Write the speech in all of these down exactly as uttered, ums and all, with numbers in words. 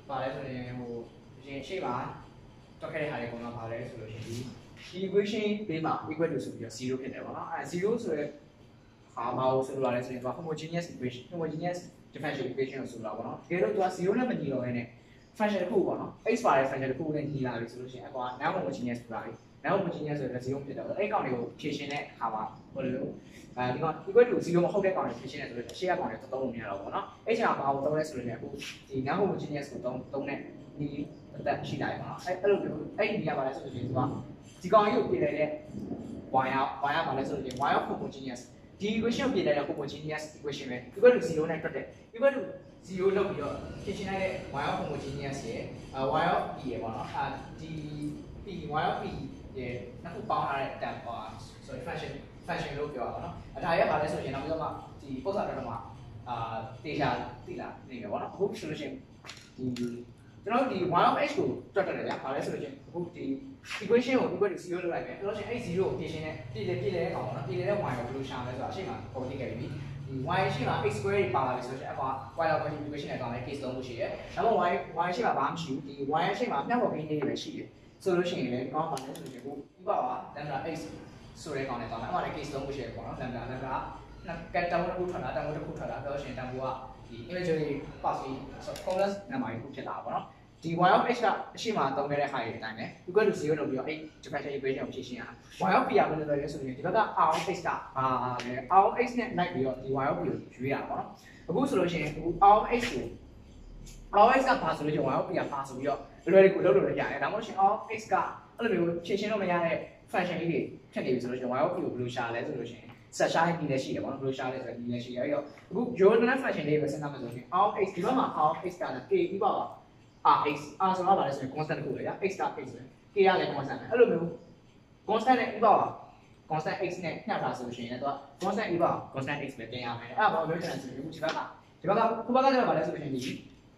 ဘာလဲဆိုရင်ဟိုရင်ရှေ့မှာတွက်ခဲ့တဲ့ဟာတွေအကုန်လုံးဘာလဲဆိုလို့ရှိရင်ဒီ equation ပေးမှာ equal to ဆိုပြီးတော့zero ဖြစ်တယ်ပေါ့နော်အဲzero ဆိုရဲဟာဘာလို့ဆိုလို့လဲဆိုရင် homogeneous equation homogeneous differential equation ကိုဆိုတော့ပေါ့နော်တကယ်လို့သူကzero နဲ့မညီတော့ဘဲနဲ့ function တစ်ခုပေါ့နော် x ပါတဲ့ function တစ်ခုနဲ့ညီလာပြီဆိုလို့ရှိရင်အကွာ non homogeneous ဆိုတာလေ non homogeneous ဆိုတော့zero ဖြစ်တယ်ပေါ့အဲ့ကောင်တွေကိုဖြည့်ရှင်းတဲ့အခါမှာဟိုလိုအဲဒီကောင် equal to zero မဟုတ်တဲ့ကောင်တွေဖြည့်ရှင်းတယ်ဆိုတော့အရှိရကောင်တွေသုံးလို့မရတော့ဘူးပေါ့နော်အဲ့ချိန်မှာဘာကိုသုံးလဲဆိုလို့ရှိရင်အခုဒီ non homogeneous ကိုသုံးသုံးတဲ့ဒီအသက်ရှိလိုက်ပါတော့အဲ့အဲ့လိုမျိုးအဲ့ဒီနေရာပါလဲဆိုလို့ရှိရင်သူကဒီကောင်ကြီးကိုပြင်လိုက်တဲ့ y ရ y ရပါလဲဆိုလို့ရှိရင် y of homogeneous ဒီ equation ကိုပြင်လိုက်တဲ့ homogeneous equation ပဲ equal to zero နဲ့တွက်တဲ့ equal to zero လောက်ပြီးတော့ပြင်ရှင်းလိုက်တဲ့ y of homogeneous ရဲ့ y of p ရဲ့ပေါ့နော်အဲဒီ p y of p ရဲ့နှစ်ခုပေါင်းထားတဲ့ term ပါ sorry function function လို့ပြောတာပေါ့နော်အဲဒါရဲ့ပါလဲဆိုရင်နောက်ပြီးတော့မှဒီပုံစံတော့မှအာတေချာသိလာနေပြီပေါ့နော်အခုဆိုလို့ရှိရင်ဒီကျွန်တော်ဒီ y of x ကိုတွက်တက်တယ်ဗျာဘာလဲဆိုလို့ရှိရင်အခုဒီ equation ကို equal to zero လုပ်လိုက်မယ်အဲ့တော့ရှင်အဲ့ zero ကိုပြင်ရှင်းတဲ့ပြည်လေပြည်လေတဲ့ကောင်ပေါ့နော်ပြည်လေတဲ့ y ကိုဘယ်လိုရှာမလဲဆိုတာအရှိမပုံသိခဲ့ပြီဒီ y ရှိမှာ x square တွေပါလာပြီဆိုတော့အကွာ y လောက် equation နဲ့ကောင်လဲ case သုံးခုရှိတယ်ဒါမှမဟုတ် y y ရှိမှာဘာမှမရှိဘူးဒီ y ရှိမှာမျက်ပေါ်ကိန်းလေးတွေပဲရှိတယ်ဆိုလို့ရှိရင်လည်းဒီကောင်ပါလဲဆိုလို့ရှိရင်အခုဒီပါပါ lambda x ဆိုတဲ့ကောင်နဲ့ကောင်လဲအမှလည်း case သုံးခုရှိတယ်ပေါ့နော် lambda lambda ကတန်ဖိုးတစ်ခုထွက်လာတန်ဖိုးတစ်ခုထွက်လာပြောရှင်တန်ဖိုးကဒီ imaginary partially complex number တစ်ခုဖြစ်လာပါပေါ့နော်ဒီ y of x ကအရှိမသုံးခဲ့တဲ့ဟာတွေအတိုင်းပဲ equal to zero လို့ပြီးတော့အဲ့ differential equation ကိုဖြည့်ရှင်းရအောင် y of p ကဘယ်လိုလဲဆိုရင်ဒီဘက်က r of x ကဘာလဲ r of x နဲ့လိုက်ပြီးတော့ဒီ y of p ကိုရွေးရပါတော့အခုဆိုလို့ရှိရင်အခု r of x ကို r of x ကဘာဆိုလို့ရှိရင် y of p ကဘာဆိုပြီးတော့လွယ်လွယ်ကူလုပ်လို့ရတယ်ဒါမှမဟုတ်ရှင် r of x ကအဲ့လိုမျိုးဖြည့်ရှင်းလို့မရတဲ့ function လေးတွေဖြစ်နေပြီဆိုလို့ရှိရင် y of p ကိုဘယ်လိုရှာလဲဆိုလို့ရှိရင်ဆက်ရှားနေလည်းရှိတယ်ပေါ့နော်ဘယ်လိုရှားလဲဆိုတော့ဒီလည်းရှိတယ်အဲ့တော့အခု Jordan function လေးပဲစဉ်းစားမှဆိုရင် r of x ဒီဘက်မှာ r of x ကလည်း k ပြီးပါပါ rx r ဆိုတော့ဗာလဲဆိုရင် constant တစ်ခုလေကြာ x က x ပဲ k ကလည်း constant ပဲအဲ့လိုမျိုး constant နဲ့ပြီးပါပါ constant x နဲ့ညှပ်တာဆိုလို့ရှိရင်လည်းသူက constant ပြီးပါ constant x ပဲပြင်ရမယ်အဲ့ဒါဘာလို့ပြောချင်လဲဆိုရင်အခုဒီဘက်ကဒီဘက်ကခုဘက်ကကျတော့ဗာလဲဆိုလို့ရှိရင်ဒီ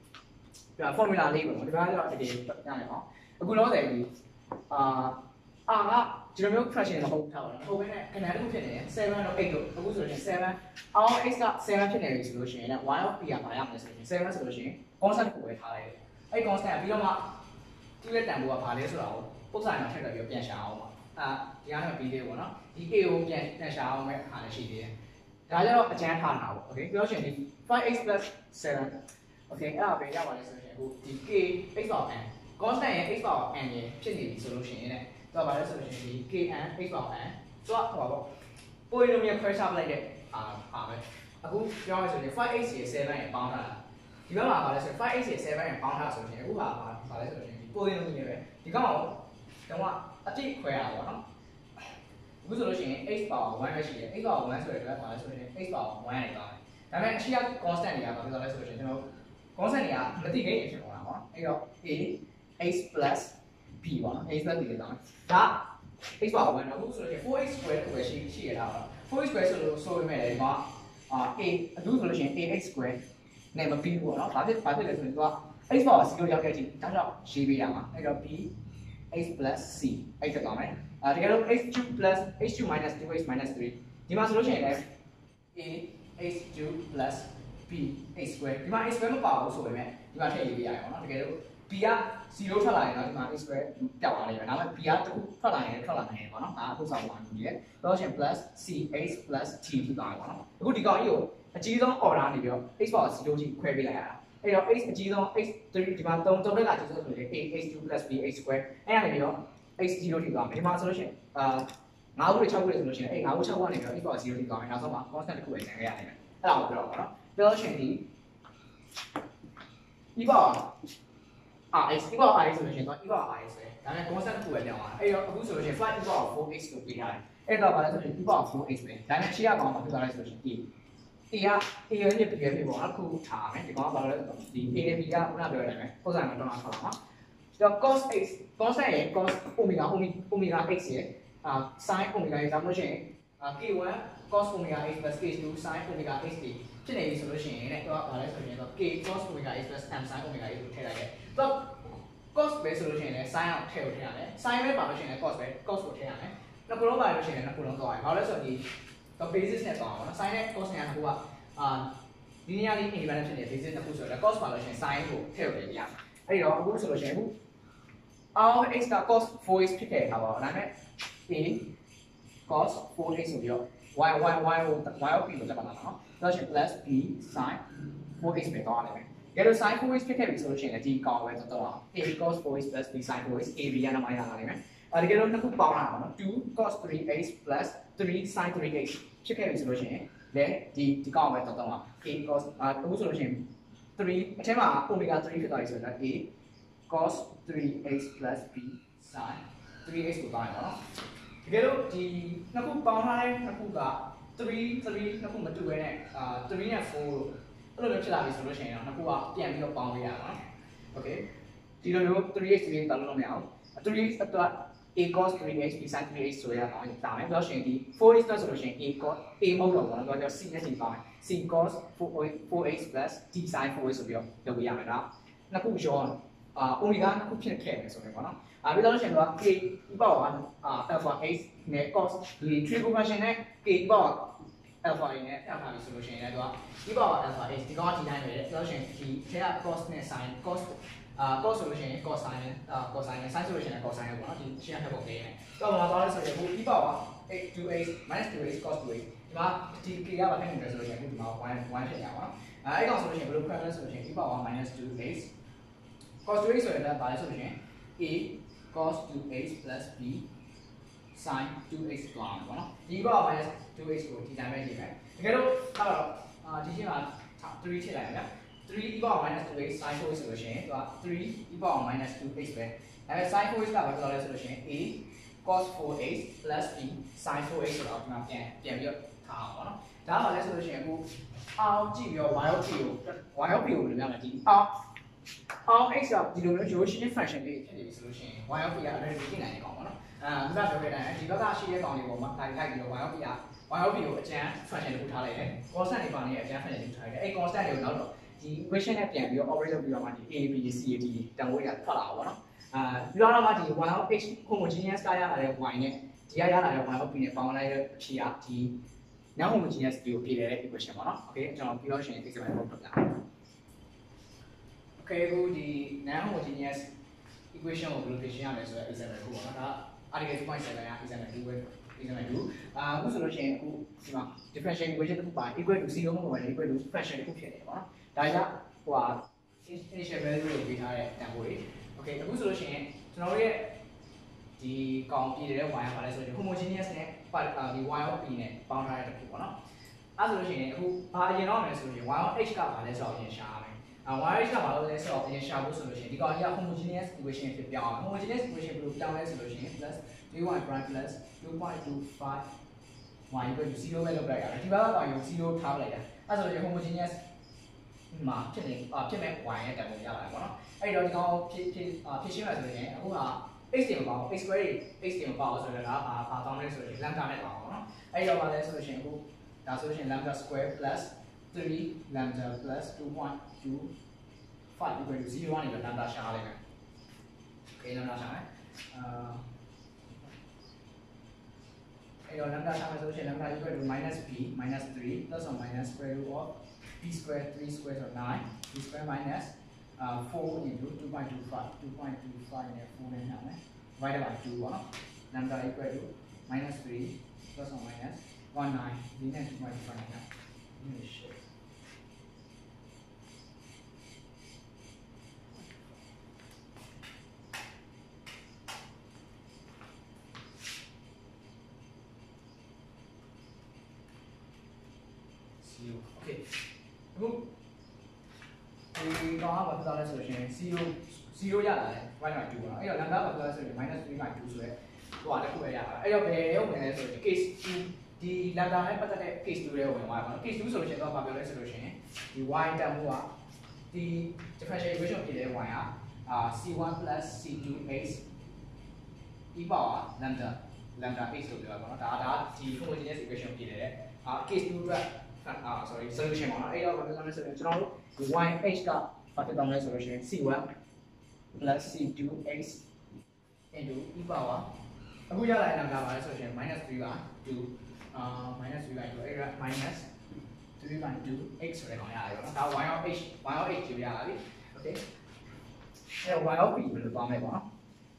formula လေးပေါ့နော်ဒီဘက်ကကျတော့တကယ်ရတယ်ပေါ့အခုတော့တယ်ဒီအာ r ကဒီလိုမျိုး fraction မဟုတ်ထားပါဘူးဟိုဘက်နဲ့ခဏတစ်ခုဖြစ်နေတယ်seven တော့ eight လို့အခုဆိုလို့ရှိရင် seven r of x က seven ဖြစ်နေပြီဆိုလို့ရှိရင်လည်း y of p ကဘာရမလဲဆိုလို့ရှိရင် seven ဆိုလို့ရှိရင် constant ကိုပဲထားလိုက်တယ်အဲ့ constant ပြီးတော့မှသူ့ရဲ့တန်ဖိုးကဘာလဲဆိုတာကိုပုံစံမှာထည့်ပြီးပြန်ရှာအောင်ပါအာဒီကတော့ပြီးသေးပေါ့နော်ဒီ a ကိုပြန်ပြန်ရှာအောင်ပဲဟာလည်းရှိသေးတယ်ဒါကြတော့အကျန်းထားတာပေါ့ okay ပြောချင်ဒီ five x plus seven okay အဲ့ဒါပဲရပါလဲဆိုရင်အခုဒီ k x power n constant ရဲ့ x power n ရဲ့ဖြစ်နေပြီဆိုလို့ရှိရင်လည်းတော့ဗာလဲဆိုလို့ရှိရင်ဒီ kn x power n ဆိုတော့ဟိုပါပေါ့ polynomial ခွဲခြားပလိုက်တဲ့အာပါပဲအခုပြောရမယ်ဆိုရင် five x ရဲ့ seven ရဲ့ပေါင်းထားတာဒီဘက်မှာဗာလဲဆိုရင် five x ရဲ့ seven ရဲ့ပေါင်းထားဆိုရင်အခုဟာဗာလဲဆိုရင်ဒီ polynomial ပဲဒီကောင်ကတော့တော့အတိခွဲရတာပေါ့နော်အခုဆိုလို့ရှိရင် x power one ပဲရှိတယ် x power one ဆိုတဲ့အတွက်ဗာလဲဆိုရင် x power one နဲ့ပေါင်းတယ်ဒါပေမဲ့အရှိက constant တွေကဗာပြောလဲဆိုလို့ရှိရင်ကျွန်တော် constant တွေကမတိကိန်းဖြစ်သွားတာပေါ့နော်အဲ့တော့ a x plus b ပေါ့နော် x plus b လောက်ဒါ x power one တော့အခုဆိုရင် four x square ကိုပဲရှိရှိရတာပေါ့ four x square ဆိုလို့ဆိုပေမဲ့လည်းဒီမှာအာ a အခုဆိုလို့ရှိရင် ax square နဲ့မပြီးဘူးပေါ့နော်ဘာဖြစ်ဘာဖြစ်လဲဆိုရင်သူက x power zero ရောက်တဲ့အချိန်တောက်တော့ရေးပေးရမှာအဲ့တော့ b x plus c အဲ့ဖြစ်သွားမယ်အဲတကယ်လို့ x two plus x two minus two x minus three ဒီမှာဆိုလို့ရှိရင်လည်း a x two plus b x square ဒီမှာ x square မပါဘူးဆိုပေမဲ့ဒီမှာထည့်ရေးပေးရအောင်နော်တကယ်လို့ b ကzero ထွက်လာရင်တော့ဒီမှာ x square ပျောက်သွားလိမ့်မယ်ဒါပေမဲ့ b ကတစ်ခုထွက်လာရင်ထွက်လာနိုင်တယ်ပေါ့နော်ဒါအခုဆောင်ပါလို့ဒီရဲ့တော့ရှင် plus c x plus t ဖြစ်သွားတယ်ပေါ့နော်အခုဒီကောင်ကြီးကိုအကြီးဆုံး order နေပြီးတော့ x power zero ကြီးခွဲပေးလိုက်ရတာအဲ့တော့ x အကြီးဆုံး x three ဒီမှာသုံးသုံးတက်လာအကြီးဆုံးဆိုရင် a x two plus b x square အဲ့ဒါနေပြီးတော့ x zero ထိသွားမယ်ဒီမှာဆိုလို့ရှိရင်အာnineခုနဲ့sixခုနဲ့ဆိုလို့ရှိရင်အဲ့nineခုsixခုကနေပြီးတော့ x power zero ထိသွားမယ်နောက်ဆုံးမှာ constant တစ်ခုပဲကျန်ခဲ့ရတယ်အဲ့ဒါကိုပြောတော့ပေါ့နော်ပြောလို့ရှိရင်ဒီ e power rx e power rx ဆိုလို့ရှိရင်တော့ e power rx ပဲဒါပေမဲ့ constant တစ်ခုပဲပြောင်းသွားတယ်အဲ့တော့အခုဆိုလို့ရှိရင် five e power four x ကိုပေးထားတယ်အဲ့တော့ဗာလဲဆိုရင် e power four x ပဲဒါပေမဲ့ရှေ့ကကောင်မှာပြသွားလိုက်ဆိုလို့ရှိရင် a a က a ရဲ့ပြည့်ပြည့်ဖြစ်ပေါ့အခုထားမယ်ဒီကောင်ကဘာလို့လဲဒီ a နဲ့ b ကခုနပြောရတယ်ပုံစံမှာတော့ထားပါမှာတော့ cos x constant ရဲ့ cos omega omega x ရဲ့အာ sin omega x ဒါမှမဟုတ်ရှင် k one cos omega x plus k two sin omega x ဖြစ်နေပြီဆိုလို့ရှိရင်လည်းတော့ဗာလဲဆိုရင်တော့ k cos omega x plus m sin omega x ကိုထည့်လိုက်တယ်တော့ cos ပဲဆိုလို့ရှိရင်လည်း sin အောင်ထည့်လို့ထည့်ရတယ် sin ပဲပါလို့ရှိရင်လည်း cos ပဲ cos ကိုထည့်ရတယ်နှစ်ခုလုံးပါလို့ရှိရင်လည်းနှစ်ခုလုံးသွားရတယ်ဘာလို့လဲဆိုတော့ဒီတော့ basis နဲ့သွားအောင်နော် sin နဲ့ cos နဲ့ကခုကအာ linearly independent ဖြစ်နေ basis နှစ်ခုဆိုတော့ cos ပါလို့ရှိရင် sin ကိုထည့်လို့ရတယ်အဲ့တော့အခုဆိုလို့ရှိရင်အခု R x က cos four x ဖြစ်ခဲ့တာပါဒါပေမဲ့ a cos four x ဆိုပြီးတော့ y y y ကို y ကို p လို့တက်ပါလားနော်ဆိုတော့ရှင် plus b sin four x ပဲတော့ရတယ်ပဲကဲလို့ sin four x ဖြစ်ခဲ့ပြီဆိုလို့ရှိရင်ဒီကောင်ပဲတော့တော့ a cos four x plus b sin four x a b ရနာမရလာနိုင်မယ်အဲ့ဒီကလို့နှစ်ခုပေါင်းလာပါတော့ two cos three x plus three sin three x ဖြစ်ခဲ့ပြီဆိုလို့ရှိရင်လေဒီဒီကောင်ပဲတော့တော့ a cos အခုဆိုလို့ရှိရင်three အထက်မှာ omega three ဖြစ်သွားပြီဆိုတော့ a cos three x plus b sin three x ကိုပေါင်းရအောင်တကယ်လို့ဒီနှစ်ခုပေါင်းထားတဲ့နှစ်ခုကthree three နှစ်ခုမတူဘဲနဲ့အာ three နဲ့ four အဲ့လိုမျိုးဖြစ်လာပြီဆိုလို့ရှိရင်တော့နှစ်ခုကပြန်ပြီးတော့ပေါင်းပေးရအောင်။ Okay ဒီလိုမျိုး three x လေးတောင်းလို့မရအောင် three x အတွက် a cos three x b sin three x ဆိုရအောင်ဒါမယ်ပြောရှင်ဒီ four x ဆိုလို့ရှိရင် a cos a မဟုတ်တော့ဘူးနော်တော့ c နဲ့ d ပေါင်းမယ် c cos four x plus d sin four x ဆိုပြီးတော့လုပ်ပေးရမယ်ဒါနှစ်ခုရောအာ omega နှစ်ခုဖြစ်ခဲ့မယ်ဆိုရင်ပေါ့နော်အာပြီးတော့ရှင်က k ဒီပေါ့ကအာ alpha x နဲ့ cos ဒီ triple function နဲ့ k ဒီပေါ့ alpha ရင်းနဲ့တက်ထားပြီဆိုလို့ရှိရင်လည်းသူကဒီပေါ့ alpha x ဒီကောင်ကဒီတိုင်းပဲဆိုလို့ရှိရင်ဒီထဲက cos နဲ့ sin cos အာ cos ဆိုလို့ရှိရင် cos sin နဲ့အာ cos sin နဲ့ sin ဆိုလို့ရှိရင် cos sin နဲ့ပေါ့နော်ဒီရှင်းရတဲ့ပုံလေးနဲ့တော့ဘာသွားလဲဆိုရင်ဒီဒီပေါ့က two x minus two x cos two x ဒီမှာဒီ k ကဘာဖြစ်နေလဲဆိုလို့ရှိရင်ဒီမှာone one ဖြစ်ရပါတော့အဲအဲ့ကောင်ဆိုလို့ရှိရင်ဘယ်လို practice ဆိုလို့ရှိရင်ဒီပေါ့က minus two x cos two x ဆိုရင်လည်းဘာလဲဆိုလို့ရှိရင် a cos two x plus b sin two x သွားမှာပေါ့နော်ဒီဘော minus two x ကိုဒီတိုင်းပဲရေးမယ်တကယ်လို့အဲ့တော့အာဒီရှင်းမှာthreeထည့်လိုက်ရအောင်three e power minus two x sin four x ဆိုလို့ရှိရင်သူကthree e power minus two x ပဲအဲ sin four x ကဘာပြောလဲဆိုလို့ရှိရင် a cos four x plus b sin four x ဆိုတော့ဒီမှာပြန်ပြန်ပြီးတော့ထားအောင်ပေါ့နော်ဒါကဘာလဲဆိုလို့ရှိရင်အခု r ကြည့်ပြီးတော့ y of p ကို y of p ကိုလည်းများမယ်ဒီ r r x ကဒီလိုမျိုး Gaussian function လေးဖြစ်နေပြီဆိုလို့ရှိရင် y of p က already သိနိုင်နေကောင်ပေါ့နော်အာဒီကပြောခဲ့တဲ့အတိုင်းဒီဘက်ကရှိတဲ့ကောင်တွေပေါ်မှာတိုင်လိုက်ပြီးတော့ y of p က y of p ကိုအကျန်း function တစ်ခုထားလိုက်တယ် constant တွေပါနေတဲ့အကျန်း function တစ်ခုထားလိုက်တယ်အဲ့ constant တွေကိုနောက်တော့ဒီ equation နဲ့ပြန်ပြီးတော့ operate လုပ်ပြီးတော့မှဒီ a b c a d တန်ဖိုးတွေကထွက်လာအောင်ပေါ့နော်အာပြီးတော့မှဒီ y of x homogeneous ကရလာတဲ့ y နဲ့ဒီကရလာတဲ့ y of p နဲ့ပေါင်းလိုက်တဲ့အဖြေကဒီ non homogeneous ကိုဖြေတဲ့ equation ပေါ့နော် okay ကျွန်တော်ပြီးတော့ရှင် example လုပ်ပြမယ်Okay အခုဒီ non homogeneous equation ကိုဘယ်လိုဖြေရှင်းရမလဲဆိုတော့ example တစ်ခုပေါ့နော်ဒါ article two point seven က example two ပဲ example two အာအခုဆိုလို့ရှိရင်အခုဒီမှာ differential equation တစ်ခုပါ equal to zero မဟုတ်ဘဲ equal to fraction တစ်ခုဖြစ်နေတယ်ပေါ့နော်ဒါကဟိုဟာ initial value ကိုပေးထားတဲ့တန်ဖိုးတွေ Okay အခုဆိုလို့ရှိရင်ကျွန်တော်တို့ရဲ့ဒီကောင်ပြည်တဲ့ y ကဘာလဲဆိုရင် homogeneous နဲ့ဒီ y of p နဲ့ပေါင်းထားတဲ့တစ်ခုပေါ့နော်အဲဆိုလို့ရှိရင်အခုဘာအရင်တော့မယ်ဆိုရင် y of h ကဘာလဲဆိုတော့အရင်ရှာရမယ်အာ y h ကဘာလို့လဲဆိုတော့အရင်ရှာဖို့ဆိုလို့ရှိရင်ဒီကောင်ကြီးက homogeneous equation ဖြစ်ပြောင်းအောင် homogeneous equation ဘယ်လိုပြောင်းလဲဆိုလို့ရှိရင် plus three y prime plus two point two five y equal to zero ပဲလုပ်လိုက်ရတယ်ဒီဘက်ကကောင်ကြီးzero ထားလိုက်တာအဲဆိုလို့ရှိရင် homogeneous မှာဖြစ်နေအာဖြစ်မဲ့ y ရဲ့တန်ဖိုးရပါတယ်ပေါ့နော်အဲ့တော့ဒီကောင်ဖြစ်ဖြစ်ဖြစ်ရှင်းရဆိုရင်အခုက x တင်မပေါ့ x square x တင်မပေါ့ဆိုတော့ဒါအာဘာတောင်းလဲဆိုရင် lambda နဲ့ပေါ့နော်အဲ့တော့ဘာလဲဆိုလို့ရှိရင်အခုဒါဆိုလို့ရှိရင် lambda square plus three lambda plus two point two five equal to zero ကနေတော့ lambda ရှာလိုက်မယ် okay lambda ရှာမယ်အာအဲ့တော့ lambda ရှာမယ်ဆိုလို့ရှိရင် lambda equal to minus b minus three plus or minus square root of b square three square so nine b square minus uh, four into two point two five two point two fiveနဲ့fourနဲ့ရှာမယ် divided by two ပေါ့နော် lambda equal to minus three plus or minus one nine ဒီနဲ့two point two fiveနဲ့ရှာမယ်shit Okay အခုဒီကောင်ကဘာဖြစ်သွားလဲဆိုလို့ရှိရင်zero zero ရလာတယ် y နဲ့ two ပေါ့အဲ့တော့ lambda ဘာဖြစ်သွားလဲဆိုရင် minus three by two ဆိုရဲဟိုဟာတစ်ခုပဲရတာအဲ့တော့ဘယ်ရောက်ဝင်လဲဆိုရင် case two ဒီ lambda နဲ့ပတ်သက်တဲ့ case two တွေဝင်သွားပါတော့ case two ဆိုလို့ရှိရင်တော့ဘာပြောလဲဆိုလို့ရှိရင်ဒီ y တန်ဖိုးကဒီ differential equation ဖြစ်တဲ့ y ကအာ c one plus c two x e power lambda lambda x လို့ပြောတာပေါ့နော်ဒါဒါဒီ homogeneous equation ဖြစ်တဲ့အာ case two အတွက်ah sorry solution ပေါ့နော်အဲ့တော့ဘာဖြစ်သွားလဲဆိုရင်ကျွန်တော်တို့ဒီ y h ကဘာဖြစ်သွားမလဲဆိုလို့ရှိရင် c one plus c two x into e power အခုရလာတဲ့ number ပါလဲဆိုလို့ရှိရင် minus three ပါ two အာ minus three ပါ two အဲ့ဒါ minus three by two x ဆိုတဲ့ကောင်ရတယ်ပေါ့နော်ဒါ y of h y of h ကိုရလာပြီ okay အဲ y of b ဘယ်လိုသွားမလဲပေါ့နော်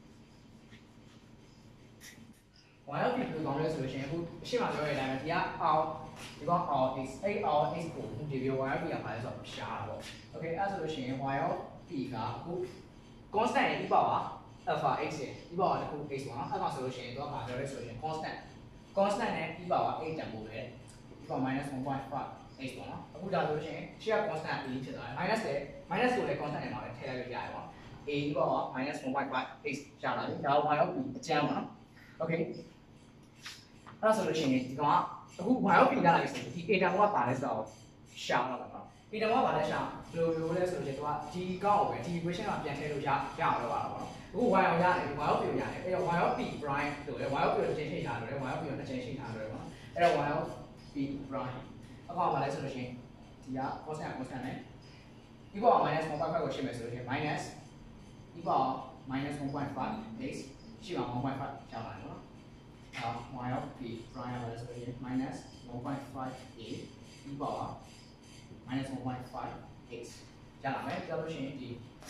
y of b ဘယ်လိုသွားမလဲဆိုလို့ရှိရင်အခုအရှိမပြောရတဲ့အတိုင်းပဲဒီက r ဒီကောင် r x အဲ့ r x ကိုဒီပြော y of b ကဘာလဲဆိုတော့ရှားတာပေါ့ okay အဲ့ဆိုလို့ရှိရင် y of b ကအခု constant ရဲ့ e power alpha x ရဲ့ e power တစ်ခု x ပေါ့နော်အဲ့ကောင်ဆိုလို့ရှိရင်တော့ဘာပြောလဲဆိုလို့ရှိရင် constant constant နဲ့ e power x တန်ဖိုးပဲ e power minus one point five x ပေါ့နော်အခုဒါဆိုလို့ရှိရင်ရှေ့က constant a ဖြစ်သွားတယ် minus လည်း minus ကိုလည်း constant နဲ့မှာလည်းထည့်လိုက်လို့ရတယ်ပေါ့ a e power minus one point five x ရလာပြီဒါ y of b အကျန်းပေါ့နော် okay အဲ့ဒါဆိုလို့ရှိရင်ဒီကောင်ကအခု y of b ရလာပြီဆိုရင်ဒီ a တန်ဖိုးကဘာလဲဆိုတော့ရှာတော့တာပေါ့ a တန်ဖိုးကဘာလဲရှာဘယ်လိုလိုလဲဆိုလို့ရှိရင်သူကဒီကောင်ကိုပဲဒီ equation မှာပြန်ထည့်လို့ရရအောင်လုပ်ရတာပေါ့နော်အခု y အောင်ရတယ် y of b ကိုရတယ်အဲ့တော့ y of b prime လို့လေ y of b ကိုတစ်ချိန်ချိန်ထားလို့လေ y of b ကိုတစ်ချိန်ချိန်ထားလို့လေပေါ့နော်အဲ့တော့ y of b prime အကောင်ဘာလဲဆိုလို့ရှိရင်ဒီက constant constant နဲ့ e power minus one point five ကိုရှင်းမယ်ဆိုလို့ရှိရင် minus e power minus one point five x ရှိမှာone point five ကျလာတယ်နော်အဲ y of b prime ဘာလဲဆိုလို့ရှိရင် minus one point five a e power minus one point five x ကျလာမယ်ပြောလို့ရှိရင်ဒီ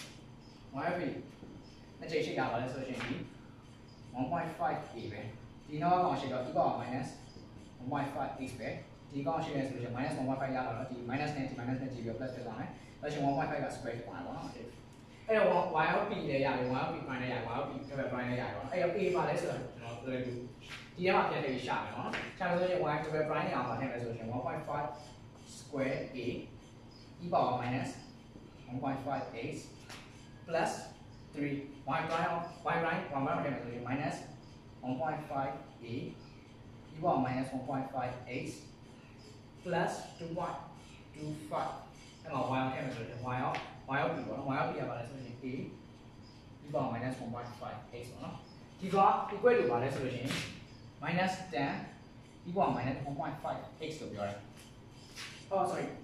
y of b အချိန်ရှိတာပါလဲဆိုလို့ရှိရင်ဒီ one point five a ပဲဒီနောက်ကရှိတော့ e power minus one point five x ပဲဒီကောင်ရှိနေဆိုလို့ရှိရင် minus one point five ရလာတော့ဒီ minus နဲ့ဒီ minus နဲ့ကြည့်ပြီး plus ဖြစ်သွားမယ်ဒါဆိုရင်one point five က square ဖြစ်သွားတယ်ပေါ့နော်အဲ့တော့ y of b လည်းရတယ် y of b prime လည်းရတယ် y of b prime လည်းရတယ်ပေါ့အဲ့တော့ a ပါလဲဆိုတော့ကျွန်တော်ပြောလို့ဒီထဲမှာပြန်ထည့်ပြီးရှာမယ်နော်ရှာလို့ဆိုရင် y prime နဲ့အောင်ပါထည့်မယ်ဆိုလို့ရှိရင်one point five square a e power minus one point five x plus three y prime of y prime one prime ထည့်မယ်ဆိုရင် minus one point five a e power minus one point five x plus two point two five အဲ့မှာ y ထည့်မယ်ဆိုရင် y of y of b ပေါ့နော် y of b ကဘာလဲဆိုရင် a e power minus one point five x ပေါ့နော်ဒီက equal လို့ဘာလဲဆိုလို့ရှိရင် minus ten e power minus one point five x လို့ပြောတယ် oh sorry